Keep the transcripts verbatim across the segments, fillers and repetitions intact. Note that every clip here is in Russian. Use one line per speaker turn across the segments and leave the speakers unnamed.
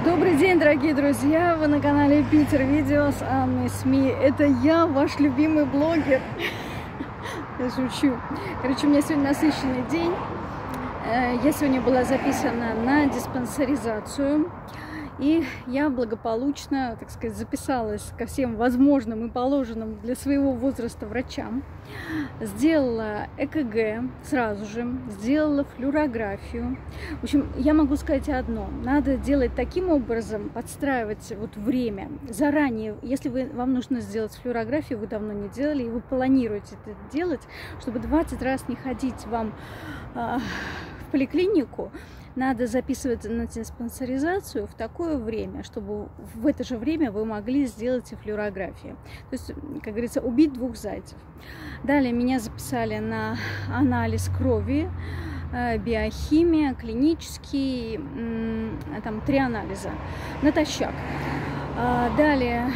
Добрый день, дорогие друзья! Вы на канале Питер Видео с Анной СМИ. Это я, ваш любимый блогер. Я шучу. Короче, у меня сегодня насыщенный день. Я сегодня была записана на диспансеризацию. И я благополучно, так сказать, записалась ко всем возможным и положенным для своего возраста врачам. Сделала ЭКГ сразу же, сделала флюорографию. В общем, я могу сказать одно. Надо делать таким образом, подстраивать вот время заранее. Если вы, вам нужно сделать флюорографию, вы давно не делали, и вы планируете это делать, чтобы двадцать раз не ходить вам э, в поликлинику, надо записываться на диспансеризацию в такое время, чтобы в это же время вы могли сделать и флюорографию. То есть, как говорится, убить двух зайцев. Далее меня записали на анализ крови, биохимия, клинический, там три анализа, натощак. Далее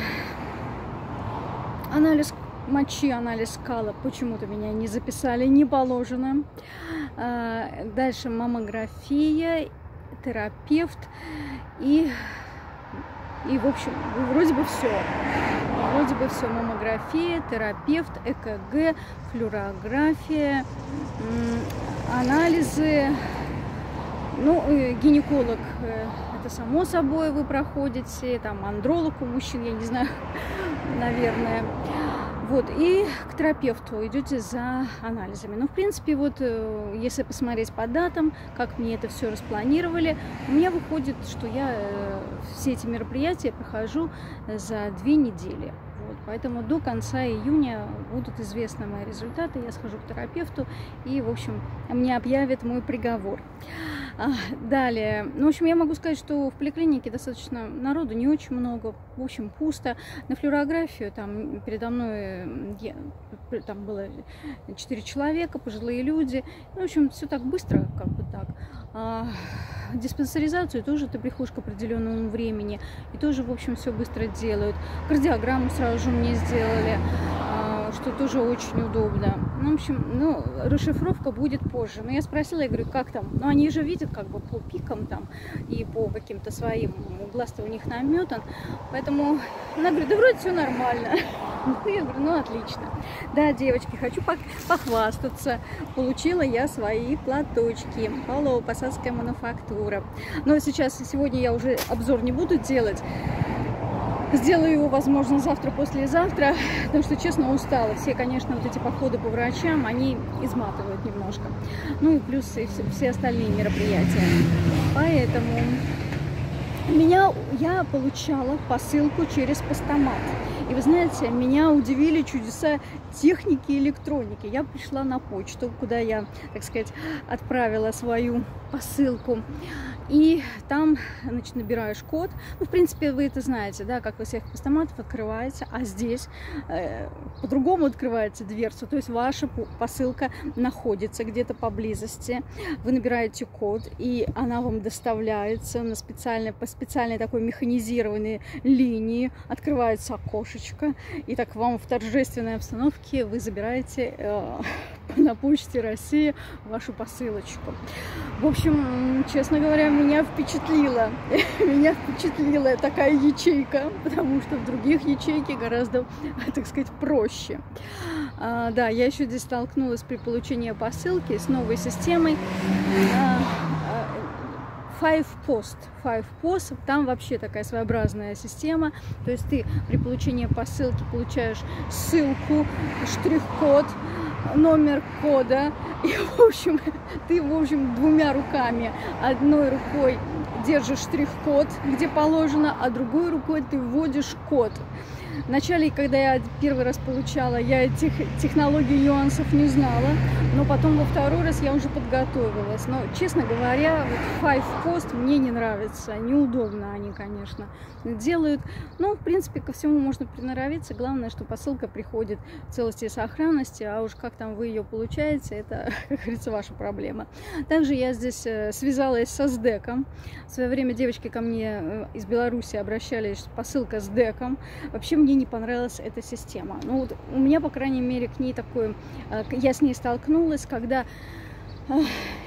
анализ мочи, анализ кала, почему-то меня не записали, не положено. Дальше маммография, терапевт и, и в общем, вроде бы все. Вроде бы все. Маммография, терапевт, ЭКГ, флюорография, анализы. Ну, гинеколог, это само собой вы проходите, там андролог у мужчин, я не знаю, наверное. Вот, и к терапевту идете за анализами. Ну, в принципе, вот, если посмотреть по датам, как мне это все распланировали, у меня выходит, что я все эти мероприятия прохожу за две недели. Вот, поэтому до конца июня будут известны мои результаты, я схожу к терапевту, и, в общем, мне объявят мой приговор. Далее, ну, в общем, я могу сказать, что в поликлинике достаточно народу, не очень много, в общем, пусто. На флюорографию там передо мной я, там было четыре человека, пожилые люди. Ну, в общем, все так быстро, как бы так. А, диспансеризацию тоже ты приходишь к определенному времени, и тоже, в общем, все быстро делают. Кардиограмму сразу же мне сделали, что тоже очень удобно. Ну, в общем, ну, расшифровка будет позже. Но я спросила, я говорю, как там? Ну, они же видят как бы по пикам там и по каким-то своим, глаз-то у них наметан. Поэтому она говорит, да вроде все нормально. Я говорю, ну, отлично. Да, девочки, хочу похвастаться. Получила я свои платочки. Hello, посадская мануфактура. Но сейчас, сегодня я уже обзор не буду делать. Сделаю его, возможно, завтра-послезавтра, потому что, честно, устала. Все, конечно, вот эти походы по врачам, они изматывают немножко. Ну и плюс и все, все остальные мероприятия. Поэтому меня, я получала посылку через постамат. И вы знаете, меня удивили чудеса техники и электроники. Я пришла на почту, куда я, так сказать, отправила свою посылку. И там, значит, набираешь код. Ну, в принципе, вы это знаете, да, как во всех постаматах открывается, а здесь э, по-другому открывается дверца. То есть ваша посылка находится где-то поблизости. Вы набираете код, и она вам доставляется на специальной, по специальной такой механизированной линии. Открывается окошечко, и так вам в торжественной обстановке вы забираете э, на почте России вашу посылочку. В общем, честно говоря, меня впечатлила, меня впечатлила такая ячейка, потому что в других ячейке гораздо, так сказать, проще. А, да, я еще здесь столкнулась при получении посылки с новой системой Five Post. Five Post, там вообще такая своеобразная система, то есть ты при получении посылки получаешь ссылку, штрих-код, номер кода, и, в общем, ты, в общем, двумя руками, одной рукой держишь штрих-код, где положено, а другой рукой ты вводишь код. Вначале, когда я первый раз получала, я этих технологий, нюансов не знала, но потом во второй раз я уже подготовилась. Но, честно говоря, вот Five Post мне не нравится, неудобно они, конечно, делают. Но, в принципе, ко всему можно приноровиться. Главное, что посылка приходит в целости и сохранности, а уж как там вы ее получаете, это, как говорится, ваша проблема. Также я здесь связалась со СДЭКом. В свое время девочки ко мне из Беларуси обращались, посылка с ДЭКом. Вообще мне не понравилась эта система. Ну, вот у меня, по крайней мере, к ней такое, я с ней столкнулась, когда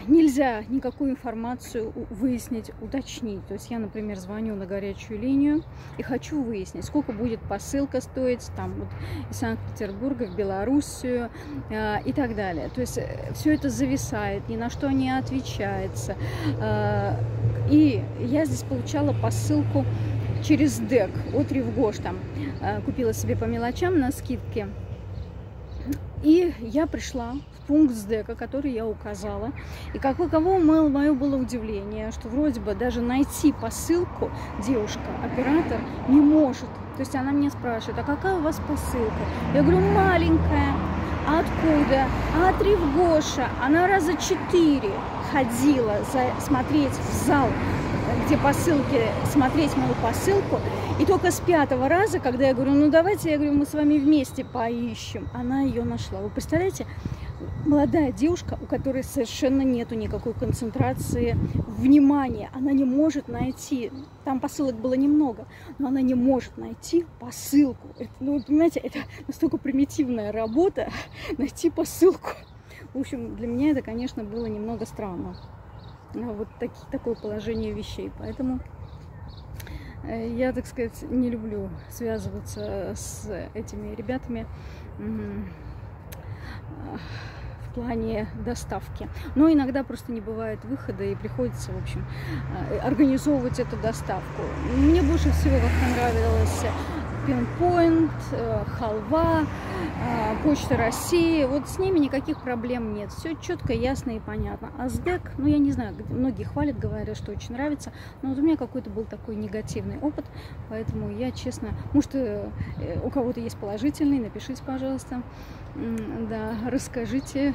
нельзя никакую информацию выяснить, уточнить. То есть я, например, звоню на горячую линию и хочу выяснить, сколько будет посылка стоить там, вот, из Санкт-Петербурга в Белоруссию э, и так далее. То есть все это зависает, ни на что не отвечается. Э, и я здесь получала посылку через ДЭК от Ревгош. Там э, купила себе по мелочам на скидке. И я пришла в пункт СДЭКа, который я указала. И каково мое было удивление, что вроде бы даже найти посылку девушка, оператор, не может. То есть она меня спрашивает, а какая у вас посылка? Я говорю, маленькая. А откуда? А от Ревгоша. Она раза четыре ходила за, смотреть в зал, где посылки, смотреть мою посылку. И только с пятого раза, когда я говорю, ну давайте, я говорю, мы с вами вместе поищем, она ее нашла. Вы представляете, молодая девушка, у которой совершенно нету никакой концентрации внимания, она не может найти, там посылок было немного, но она не может найти посылку. Это, ну, понимаете, это настолько примитивная работа, найти посылку. В общем, для меня это, конечно, было немного странно. Вот таки, такое положение вещей. Поэтому я, так сказать, не люблю связываться с этими ребятами в плане доставки. Но иногда просто не бывает выхода, и приходится, в общем, организовывать эту доставку. Мне больше всего как понравилось Пинпоинт, Халва, Почта России. Вот с ними никаких проблем нет. Все четко, ясно и понятно. А СДЭК, ну я не знаю, многие хвалят, говорят, что очень нравится. Но вот у меня какой-то был такой негативный опыт. Поэтому я, честно, может, у кого-то есть положительный, напишите, пожалуйста. Да, расскажите,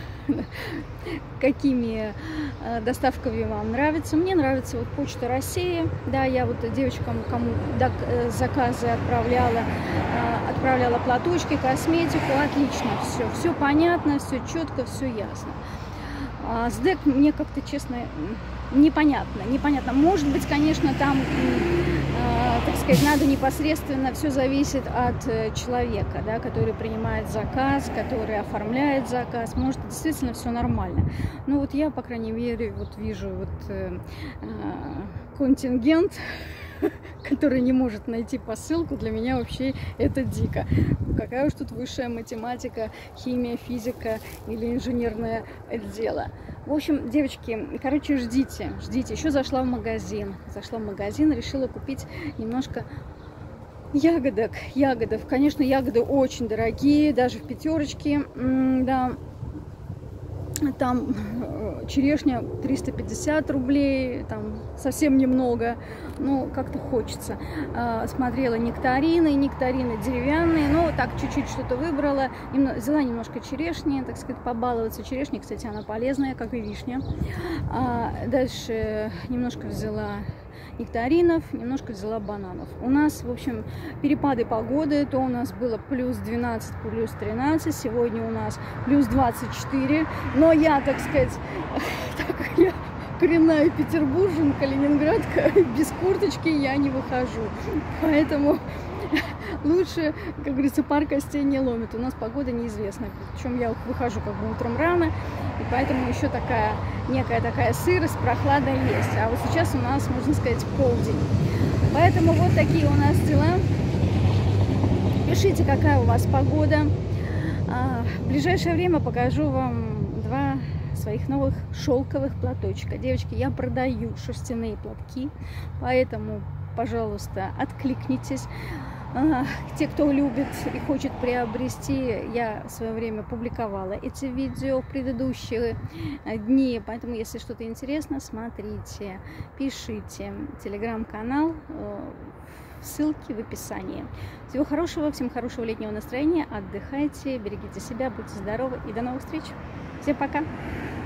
какими доставками вам нравится. Мне нравится вот Почта России. Да, я вот девочкам, кому заказы отправляла, отправляла платочки, косметику. Отлично, все, все понятно, все четко, все ясно. А СДЭК мне как-то, честно, непонятно, непонятно. Может быть, конечно, там, э, так сказать, надо непосредственно, все зависит от человека, да, который принимает заказ, который оформляет заказ. Может, действительно все нормально. Но вот я, по крайней мере, вот вижу вот э, э, контингент, который не может найти посылку, для меня вообще это дико. Какая уж тут высшая математика, химия, физика или инженерное дело. В общем, девочки, короче, ждите, ждите. Еще зашла в магазин. Зашла в магазин, решила купить немножко ягодок. Ягодов. Конечно, ягоды очень дорогие, даже в пятерочке. Да. Там черешня триста пятьдесят рублей, там совсем немного, но как-то хочется. Смотрела нектарины, нектарины деревянные, но так чуть-чуть что-то выбрала. Взяла немножко черешни, так сказать, побаловаться. Черешня, кстати, она полезная, как и вишня. Дальше немножко взяла нектаринов, немножко взяла бананов. У нас, в общем, перепады погоды, то у нас было плюс двенадцать, плюс тринадцать, сегодня у нас плюс двадцать четыре, но я, так сказать, так как я коренная петербурженка, ленинградка, без курточки я не выхожу, поэтому лучше, как говорится, пар костей не ломит. У нас погода неизвестная. Причем я выхожу как бы утром рано, и поэтому еще такая некая такая сырость, прохлада есть. А вот сейчас у нас, можно сказать, полдень. Поэтому вот такие у нас дела. Пишите, какая у вас погода. В ближайшее время покажу вам два своих новых шелковых платочка. Девочки, я продаю шерстяные платки, поэтому, пожалуйста, откликнитесь. Те, кто любит и хочет приобрести, я в свое время публиковала эти видео в предыдущие дни, поэтому, если что-то интересно, смотрите, пишите. Телеграм-канал, ссылки в описании. Всего хорошего, всем хорошего летнего настроения, отдыхайте, берегите себя, будьте здоровы и до новых встреч. Всем пока!